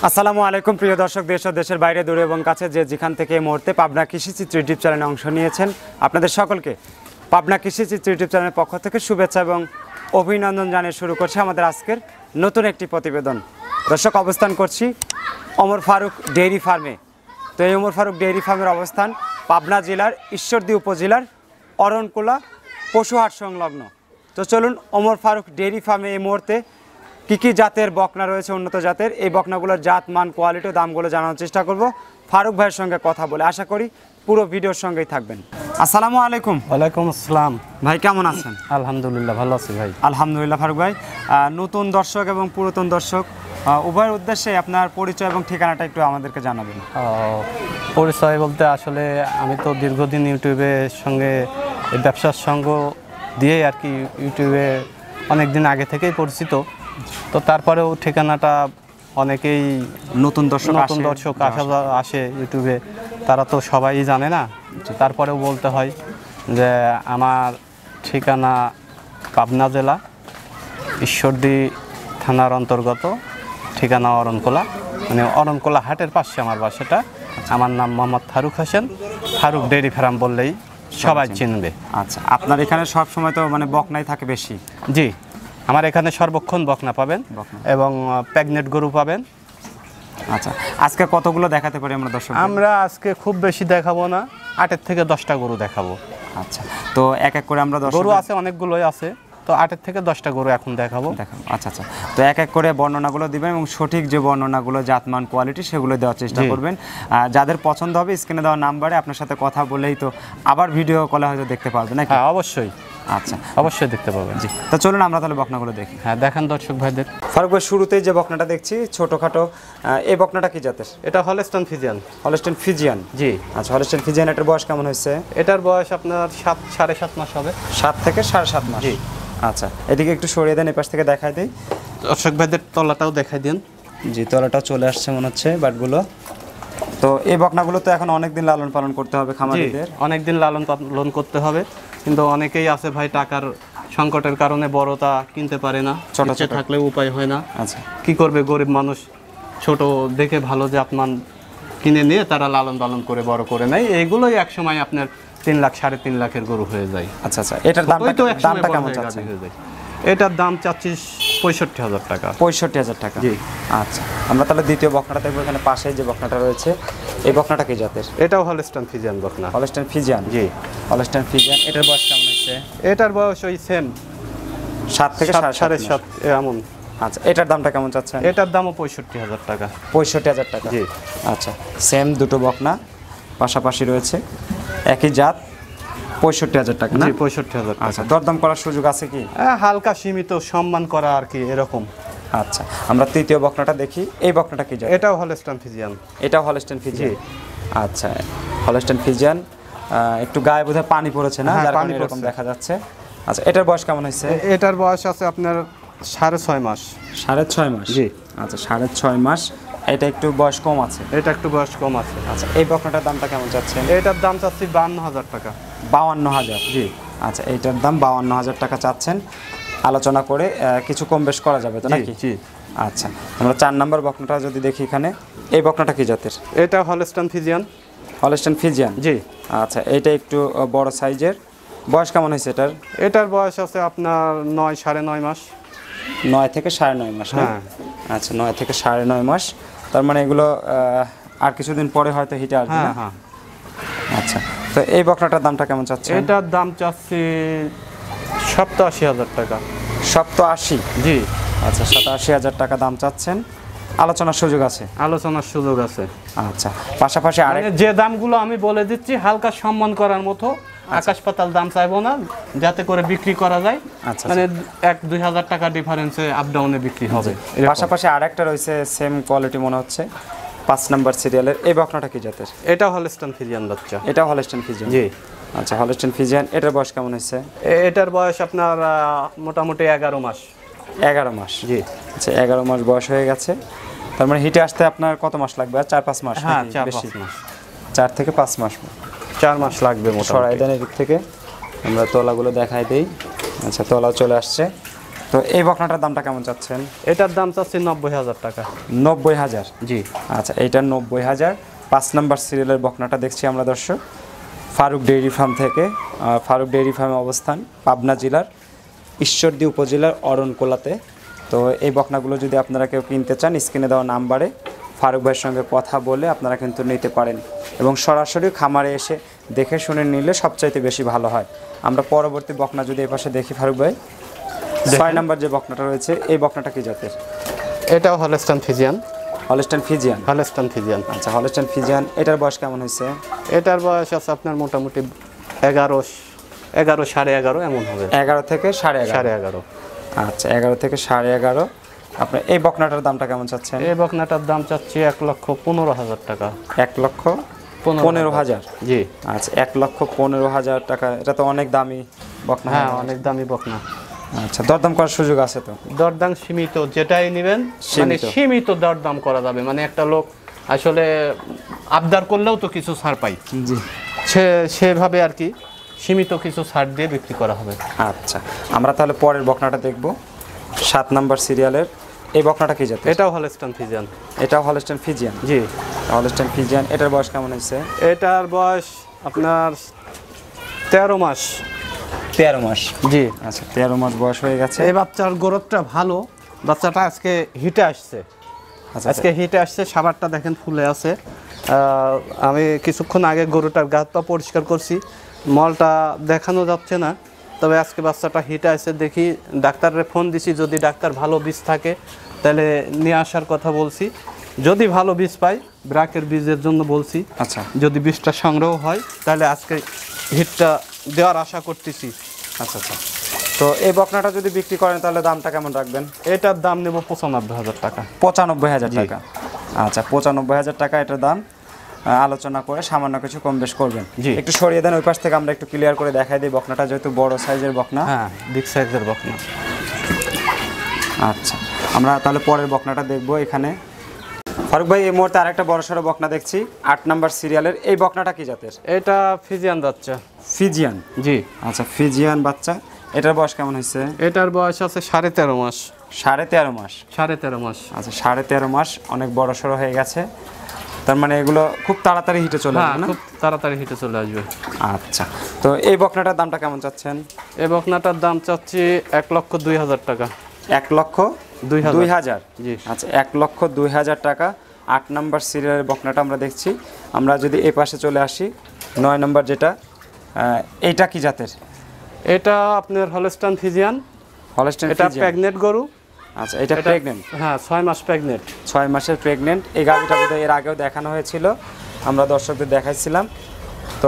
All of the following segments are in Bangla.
আসসালামু আলাইকুম প্রিয় দর্শক, দেশ ও দেশের বাইরে দূরে এবং কাছে যে যেখান থেকে এই মুহূর্তে পাবনা কৃষিচিত্র ইউটিউব চ্যানেলে অংশ নিয়েছেন, আপনাদের সকলকে পাবনা কৃষিচিত্র ইউটিউব চ্যানেলের পক্ষ থেকে শুভেচ্ছা এবং অভিনন্দন জানিয়ে শুরু করছি আমাদের আজকের নতুন একটি প্রতিবেদন। দর্শক, অবস্থান করছি ওমর ফারুক ডেইরি ফার্মে। তো এই ওমর ফারুক ডেইরি ফার্মের অবস্থান পাবনা জেলার ঈশ্বরদী উপজেলার অরণকুলা পশুহাট সংলগ্ন। তো চলুন ওমর ফারুক ডেইরি ফার্মে এই মুহূর্তে কী কী জাতের বকনা রয়েছে, উন্নত জাতের এই বকনাগুলোর জাত, মান, কোয়ালিটি ও দামগুলো জানানোর চেষ্টা করব ফারুক ভাইয়ের সঙ্গে কথা বলে। আশা করি পুরো ভিডিওর সঙ্গেই থাকবেন। আসসালামু আলাইকুম। ওয়ালাইকুম আসসালাম ভাই, কেমন আছেন? আলহামদুলিল্লাহ, ভালো আছি ভাই। আলহামদুলিল্লাহ। ফারুক ভাই, নতুন দর্শক এবং পুরাতন দর্শক উভয়ের উদ্দেশ্যে আপনার পরিচয় এবং ঠিকানাটা একটু আমাদেরকে জানাবেন। পরিচয় বলতে আসলে আমি তো দীর্ঘদিন ইউটিউবের সঙ্গে ব্যবসার সঙ্গ দিয়েই আর কি ইউটিউবে অনেক দিন আগে থেকেই পরিচিত। তো তারপরেও ঠিকানাটা অনেকেই নতুন দর্শক আসে ইউটিউবে, তারা তো সবাই জানে না। তারপরেও বলতে হয় যে আমার ঠিকানা পাবনা জেলা ঈশ্বরদী থানার অন্তর্গত, ঠিকানা অরণকোলা, মানে অরণকোলা হাটের পাশে আমার বাসাটা। আমার নাম মোহাম্মদ ফারুক হোসেন, ফারুক ডেইরি ফার্ম বললেই সবাই চিনবে। আচ্ছা, আপনার এখানে সব সময় তো মানে বকনাই থাকে বেশি? জি, আমার এখানে সর্বক্ষণ বকনা পাবেন এবং প্রেগনেন্ট গরু পাবেন। আচ্ছা, আজকে কতগুলো দেখাতে পারি আমরা দর্শক? আমরা আজকে খুব বেশি দেখাবো না, 8 থেকে 10টা গরু দেখাবো। আচ্ছা, তো এক এক করে আমরা গরু আছে অনেকগুলোই আছে, তো 8 থেকে 10টা গরু এখন দেখাবো। আচ্ছা আচ্ছা, তো এক এক করে বর্ণনাগুলো দিবেন এবং সঠিক যে বর্ণনাগুলো, জাতমান, কোয়ালিটি, সেগুলো দেওয়ার চেষ্টা করবেন। যাদের পছন্দ হবে স্ক্রিনে দেওয়া নাম্বারে আপনার সাথে কথা বলেই তো আবার ভিডিও কলে হয়তো দেখতে পারবেন নাকি? হ্যাঁ, অবশ্যই। আচ্ছা, অবশ্যই দেখতে পাবেন। জি, তো চলুন আমরা তাহলে বকনাগুলো দেখি। হ্যাঁ, দেখান দর্শক ভাইদের। ফারুক ভাই, শুরুতেই যে বকনাটা দেখছি ছোটোখাটো, এই বকনাটা কি জাতের? এটা হলস্টাইন ফিজিয়ান। হলস্টাইন ফিজিয়ান, জি। আচ্ছা, হলস্টাইন ফিজিয়ান, এটার বয়স কেমন হয়েছে? এটার বয়স আপনার 7.5 মাস হবে। 7 থেকে 7.5 মাস, জি। আচ্ছা, এদিকে একটু সরিয়ে দেন, এপাশ থেকে দেখাই দিই। দর্শক ভাইদের তলাটাও দেখাই দিন। জি, তলাটাও চলে আসছে মনে হচ্ছে, বাটগুলো। তো এই বকনাগুলো তো এখন অনেক দিন লালন পালন করতে হবে খামারিদের? অনেক দিন লালন পালন করতে হবে, কিন্তু অনেকেই আছে ভাই টাকার সংকটের কারণে বড়টা কিনতে পারে না, ছোট থাকলে উপায় হয় না। আচ্ছা, কি করবে গরিব মানুষ? ছোট দেখে ভালো যে আপনার কিনে নিয়ে তারা লালন পালন করে বড় করে নেয়। এইগুলোই একসময় আপনার 3 লাখ 3.5 লাখের গরু হয়ে যায়। আচ্ছা আচ্ছা, এটার দামটা কেমন চাচ্ছেন? এটার দাম চাচ্ছি 65,000 টাকা। 65,000 টাকা, জি। আচ্ছা, আমরা তাহলে দ্বিতীয় বকনাটা দেখবো। এখানে পাশে যে বকনাটা রয়েছে, এই বকনাটা কি জাতের? এটাও হলস্টাইন ফিজিয়ান বকনা। হলস্টাইন ফিজিয়ান, জি। হলস্টাইন ফিজিয়ান, এটার বয়স কেমন হচ্ছে? এটার বয়স ওই সেম 7 থেকে 7.5 এমন। আচ্ছা, এটার দামটা কেমন চাচ্ছেন? এটার দামও 65,000 টাকা। 65,000 টাকা, জি। আচ্ছা, সেম দুটো বকনা পাশাপাশি রয়েছে, একই জাত, 65,000 টাকা না? 65,000 টাকা। আচ্ছা, দরদাম করার সুযোগ আছে কি? হালকা সীমিত সম্মান করা আর কি, এরকম। আচ্ছা, আমরা তৃতীয় বকনাটা দেখি। এই বকনাটা কি জাত? এটাও হলস্টাইন ফিজিয়ান। এটাও হলস্টাইন ফিজিয়ান, আচ্ছা। হলস্টাইন ফিজিয়ান, একটু গায়ে বোধহয় পানি পড়েছে না, যার কারণে এরকম দেখা যাচ্ছে। আচ্ছা, এটার বয়স কেমন হয়েছে? এটার বয়স আছে আপনার 6.5 মাস। 6.5 মাস, জি। আচ্ছা, 6.5 মাস। এটা একটু বয়স কম আছে? এটা একটু বয়স কম আছে। আচ্ছা, এই বকনাটার দামটা কেমন চাচ্ছেন? এটার দাম চাচ্ছি 52,000 টাকা। 52,000, জি। আচ্ছা, এইটার দাম 52,000 টাকা চাচ্ছেন। আলোচনা করে কিছু কম বেশ করা যাবে তো নাকি? জি। আচ্ছা, আমরা 4 নম্বর বকনাটা যদি দেখি এখানে, এই বকনাটা কি জাতের? এটা হলস্টাইন ফিজিয়ান। হলস্টাইন ফিজিয়ান, জি। আচ্ছা, এটা একটু বড় সাইজের। বয়স কেমন হয়েছে এটার? এটার বয়স আছে আপনার 9.5 মাস। 9 থেকে 9.5 মাস, হ্যাঁ। আচ্ছা, 9 থেকে 9.5 মাস, তার মানে এগুলো আর কিছুদিন পরে হয়তো হিটে আসবে। হ্যাঁ। আচ্ছা, তো এই বকনাটার দামটা কেমন চাচ্ছেন? এটার দাম চাচ্ছি 87,000 টাকা। 87, জি। আচ্ছা, 87,000 টাকা দাম চাচ্ছেন। আলোচনার সুযোগ আছে? আলোচনার সুযোগ আছে। আচ্ছা, পাশাপাশি আরেক যে দামগুলো আমি বলে দিচ্ছি হালকা সম্মান করার মতো, আকাশ পাতাল দাম চাইবো না, যাতে করে বিক্রি করা যায়। আচ্ছা, মানে 1-2 হাজার টাকা ডিফারেন্সে আপ ডাউনে বিক্রি হবে। পাশাপাশি আরেকটা রয়েছে সেম কোয়ালিটি মনে হচ্ছে, 5 নম্বর সিরিয়ালের। এই বকনাটা কি জাতের? এটা হলস্টাইন ফিজিয়ান বাচ্চা। এটাও হলস্টাইন ফিজিয়ান, জি। আচ্ছা, হলস্টাইন ফিজিয়ান, এটার বয়স কেমন হয়েছে? এটার বয়স আপনার মোটামুটি 11 মাস। 11 মাস, জি। আচ্ছা, 11 মাস বয়স হয়ে গেছে। তার মানে হিটে আসতে আপনার কত মাস লাগবে? আর 4-5 মাস? হ্যাঁ, 4-5 মাস। 4 থেকে 5 মাস, 4 মাস লাগবে মোটামুটি। সরাই দেন এদিক থেকে, আমরা তলাগুলো দেখাই দেই। আচ্ছা, তলাও চলে আসছে। তো তো এই বকনাটার দামটা কেমন চাচ্ছেন? এটার দাম চাচ্ছি 90,000 টাকা। 90,000? জি। আচ্ছা, এইটা 90,000। 5 নম্বর সিরিয়ালের বকনাটা দেখছি আমরা দর্শক, ফারুক ডেইরি ফার্ম থেকে। ফারুক ডেইরি ফার্মের অবস্থান পাবনা জেলার ঈশ্বরদী উপজেলার অরণকোলাতে। তো এই বকনাগুলো যদি আপনারা কেউ কিনতে চান, স্ক্রিনে দেওয়া নাম্বারে ফারুক ভাইয়ের সঙ্গে কথা বলে আপনারা কিন্তু নিতে পারেন, এবং সরাসরি খামারে এসে দেখে শুনে নিলে সবচাইতে বেশি ভালো হয়। আমরা পরবর্তী বকনা যদি এই পাশে দেখি ফারুক ভাই, 6 নম্বর যে বকনাটা রয়েছে, এই বকনাটা কি জাতের? এটাও Holstein Friesian. Holstein Friesian? Holstein Friesian. আচ্ছা, হলস্টাইন ফিজিয়ান। এটার বয়স কেমন হয়েছে? এটার বয়স আছে আপনার মোটামুটি 11 11.5 এমন হবে। 11 থেকে 11.5? 11.5। আচ্ছা, 11 থেকে 11.5। আপনার এই বকনাটার দামটা কেমন চাচ্ছেন? এই বকনাটার দাম চাচ্ছি 1,15,000 টাকা। 1,15,000? জি। আচ্ছা, 1,15,000 টাকা। এটা তো অনেক দামি বকনা। হ্যাঁ, অনেক দামি বকনা। আচ্ছা, দরদাম করার সুযোগ আছে তো? দরদাম সীমিত, যেটাই নেবেন মানে সীমিত দরদাম করা যাবে। মানে একটা লোক আসলে আবদার করলেও তো কিছু ছাড় পাই। জি। সেভাবে আর কি সীমিত কিছু ছাড় দিয়ে বিক্রি করা হবে। আচ্ছা, আমরা তাহলে পরের বকনাটা দেখব, 7 নম্বর সিরিয়ালের। এই বকনাটা কি জাতের? এটাও হলস্টাইন ফিজিয়ান। এটাও হলস্টাইন ফিজিয়ান? জি, হলস্টাইন ফিজিয়ান। এটার বয়স কেমন হয়েছে? এটার বয়স আপনার 13 মাস। 13 মাস? জি। আচ্ছা, 13 মাস বয়স হয়ে গেছে। এই বাচ্চার গ্রোথটা ভালো। বাচ্চাটা আজকে হিটে আসছে। আচ্ছা, আজকে হিটে আসছে, সাবারটা দেখেন ফুলে আছে। আমি কিছুক্ষণ আগে গরুটার গাতটা পরিষ্কার করছি, মলটা দেখানো যাচ্ছে না। তবে আজকে বাচ্চাটা হিটে আসছে, দেখি ডাক্তারের ফোন দিছি, যদি ডাক্তার ভালো বীজ থাকে তাহলে নিয়ে আসার কথা বলছি। যদি ভালো বীজ পাই, ব্রাকের বীজের জন্য বলছি। আচ্ছা, যদি বীজটা সংগ্রহ হয় তাহলে আজকে হিটটা দেওয়ার আশা করতেছি। আচ্ছা আচ্ছা। তো এই বকনাটা যদি বিক্রি করেন তাহলে দামটা কেমন রাখবেন? এটার দাম নেব 95,000 টাকা। 95,000 টাকা? আচ্ছা, 95,000 টাকা এটার দাম। আলোচনা করে সামান্য কিছু কম বেশ করবেন। একটু সরিয়ে দেন ওই পাশ থেকে, আমরা একটু ক্লিয়ার করে দেখাই দিই বকনাটা, যেহেতু বড় সাইজের বকনা। হ্যাঁ, বিগ সাইজের বকনা। আচ্ছা, আমরা তাহলে পরের বকনাটা দেখব। এখানে ফারুক ভাই এই মুহূর্তে আরেকটা বড়সড় বকনা দেখছি, 8 নম্বর সিরিয়ালের। এই বকনাটা কি জাতের? এটা ফিজিয়ান বাচ্চা। ফিজিয়ান? জি। আচ্ছা, ফিজিয়ান বাচ্চা। এটার বয়স কেমন হয়েছে? এটার বয়স আছে 13.5 মাস। 13.5 মাস? 13.5 মাস। আচ্ছা, 13.5 মাস, অনেক বড়সড় হয়ে গেছে। তার মানে এগুলো খুব তাড়াতাড়ি হিটে চলে আসবে না? খুব তাড়াতাড়ি হিটে চলে আসবে। আচ্ছা, তো এই বকনাটার দামটা কেমন চাচ্ছেন? এই বকনাটার দাম চাচ্ছি 1,02,000 টাকা। 1,02,000? জি। আচ্ছা, 1,02,000 টাকা। 8 নম্বর সিরিয়ালের বকনাটা আমরা দেখছি। আমরা যদি এই পাশে চলে আসি, 9 নম্বর যেটা, এইটা কি জাতের? এটা আপনার হলস্টাইন ফিজিয়ান। হলস্টাইন এটা ফিজিয়ান? প্রেগনেন্ট গরু। আচ্ছা, এটা প্রেগনেন্ট? হ্যাঁ, 6 মাস প্রেগনেন্ট। 6 মাসের প্রেগনেন্ট। এই গাভিটা বোধহয় এর আগেও দেখানো হয়েছিল, আমরা দর্শকদের দেখাইছিলাম। তো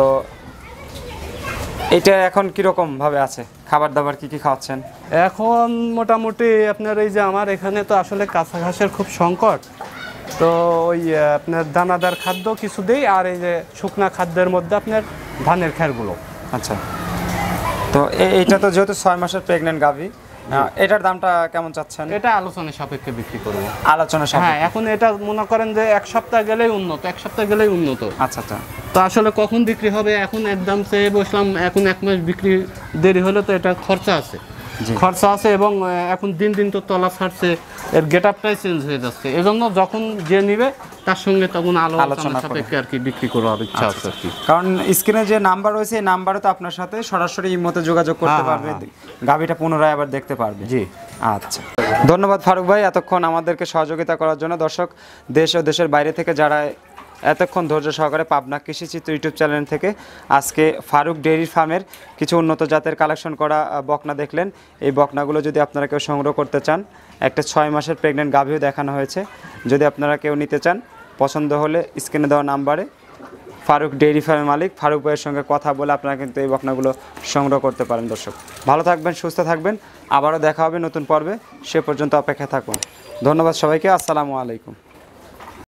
এটা এখন কিরকম ভাবে আছে? খাবার দাবার কি কি খাওয়াচ্ছেন এখন? মোটামুটি আপনার এই যে আমার এখানে তো আসলে কাঁচা ঘাসের খুব সংকট, তো ওই আপনার দানাদার খাদ্য কিছু দেই, আর এই যে শুকনা খাদ্যের মধ্যে আপনার ধানের খ্যারগুলো। আচ্ছা, তো এইটা তো যেহেতু 6 মাসের প্রেগনেন্ট গাভি, এটার দামটা কেমন চাচ্ছেন? এটা আলোচনা সাপেক্ষে বিক্রি করব। আলোচনা সাপেক্ষে? হ্যাঁ, এখন এটা মনে করেন যে 1 সপ্তাহ গেলেই উন্নত, 1 সপ্তাহ গেলেই উন্নত। আচ্ছা আচ্ছা। তো আসলে কখন বিক্রি হবে, এখন একদম চেয়ে বসলাম, এখন 1 মাস বিক্রি দেরি হলে তো এটা খরচা আছে। খরচা আছে, এবং এখন দিন দিন তো তলা ছাড়ছে, এর গেট আপটাই চেঞ্জ হয়ে যাচ্ছে। এজন্য যখন যে নিবে তার সঙ্গে তখন আলোচনা সাপেক্ষে আর কি বিক্রি করার ইচ্ছা আছে আর কি। কারণ স্ক্রিনে যে নাম্বার রয়েছে, এই নাম্বারে তো আপনার সাথে সরাসরি ইমোতে যোগাযোগ করতে পারবে, গাভিটা পুনরায় আবার দেখতে পারবে। জি। আচ্ছা, ধন্যবাদ ফারুক ভাই এতক্ষণ আমাদেরকে সহযোগিতা করার জন্য। দর্শক, দেশ ও দেশের বাইরে থেকে যারা এতক্ষণ ধৈর্য সহকারে পাবনা কৃষিচিত্র ইউটিউব চ্যানেল থেকে আজকে ফারুক ডেইরি ফার্মের কিছু উন্নত জাতের কালেকশন করা বকনা দেখলেন। এই বকনাগুলো যদি আপনারা কেউ সংগ্রহ করতে চান, একটা 6 মাসের প্রেগনেন্ট গাভিও দেখানো হয়েছে। যদি আপনারা কেউ নিতে চান, পছন্দ হলে স্ক্রিনে দেওয়া নাম্বারে ফারুক ডেইরি ফার্মের মালিক ফারুক ভাইয়ের সঙ্গে কথা বলে আপনারা কিন্তু এই বকনাগুলো সংগ্রহ করতে পারেন। দর্শক, ভালো থাকবেন, সুস্থ থাকবেন, আবারও দেখা হবে নতুন পর্বে। সে পর্যন্ত অপেক্ষা থাকুন। ধন্যবাদ সবাইকে। আসসালামু আলাইকুম।